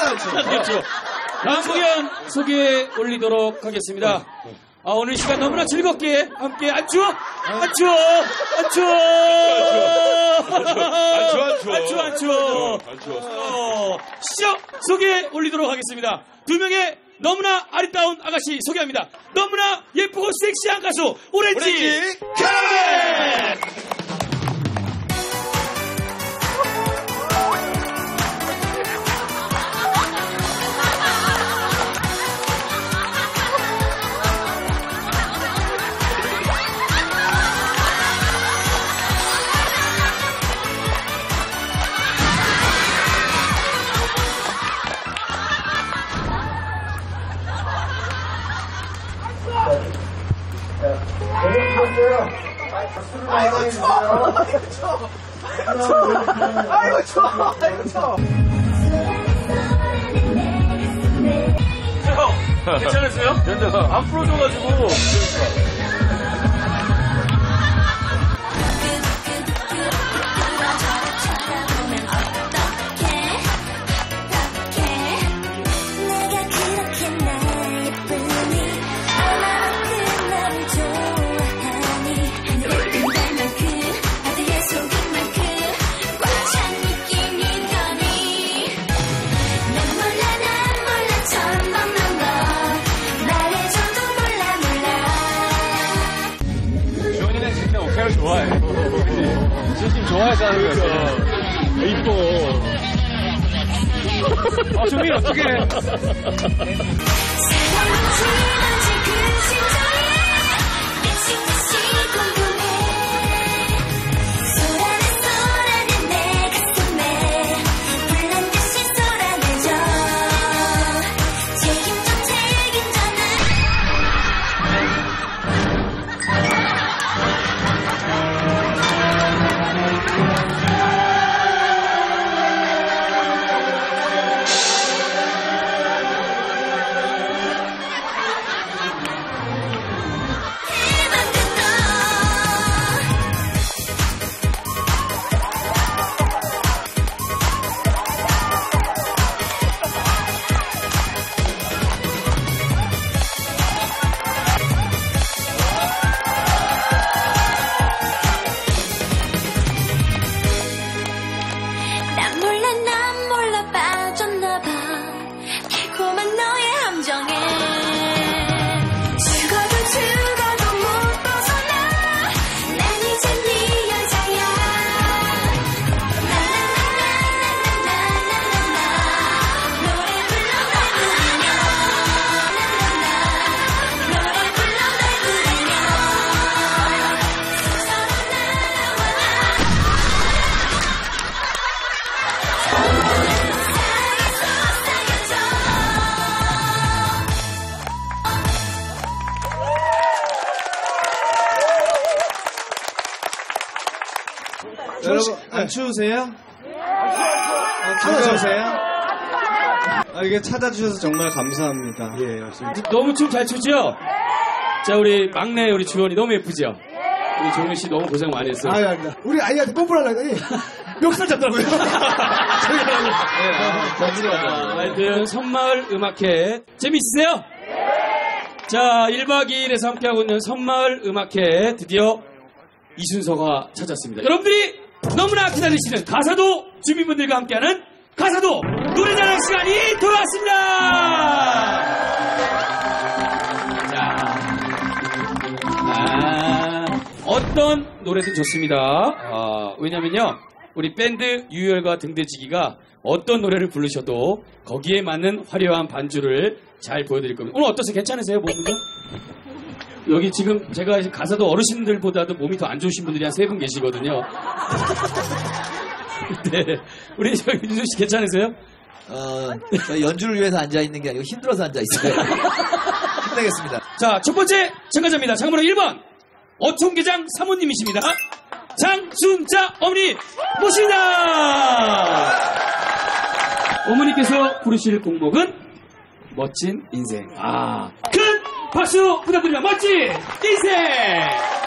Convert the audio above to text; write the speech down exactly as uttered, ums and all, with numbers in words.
않죠. 그렇죠. 다음 공연 소개해 올리도록 하겠습니다. 아, 오늘 시간 너무나 즐겁게 함께 안 추워? 안 추워? 안 추워? 안 추워, 안 추워. 안 추워, 안 추워. 안 추워. 어, 시작 소개해 올리도록 하겠습니다. 두 명의 너무나 아리따운 아가씨 소개합니다. 너무나 예쁘고 섹시한 가수 오렌지, 오렌지 캐러멜! 아이고 좋아. 아이고 좋아. 형, 괜찮으세요? 안 풀어줘가지고. 좋아해. 진심 좋아해서 하는 거야. 이뻐. 아, 조민이 어떡해. 여러분 안 추우세요? 안 추우세요? 아, 이게 찾아주셔서 정말 감사합니다. 예, 맞습니다. 너무 춤 잘 추죠? 자, 우리 막내 우리 주원이 너무 예쁘죠? 우리 종현 씨 너무 고생 많이 했어요. 아유, 아닙니다. 우리 아이한테 뽀뽀를 하려더니 멱살 잡더라고요. 자, 하여튼 섬마을 음악회 재밌으세요? 자, 일 박 이 일에서 함께하고 있는 섬마을 음악회 드디어 이 순서가 찾았습니다. 여러분들이 너무나 기다리시는 가사도 주민분들과 함께하는 가사도 노래자랑 시간이 돌아왔습니다. 자, 아, 어떤 노래든 좋습니다. 아, 왜냐면요, 우리 밴드 유열과 등대지기가 어떤 노래를 부르셔도 거기에 맞는 화려한 반주를 잘 보여드릴 겁니다. 오늘 어떠세요? 괜찮으세요, 모두가? 여기 지금 제가 가사도 어르신들보다도 몸이 더 안 좋으신 분들이 한 세 분 계시거든요. 네. 우리 저기 윤수 씨 괜찮으세요? 어, 저희 연주를 위해서 앉아있는 게 아니고 힘들어서 앉아있어요. 힘내겠습니다. 자, 첫 번째 참가자입니다. 참가번호 일 번. 어촌계장 사모님이십니다. 장순자 어머니 모십니다. 어머니께서 부르실 곡목은 멋진 인생. 아, 큰 박수 부탁드립니다. 멋진 인생.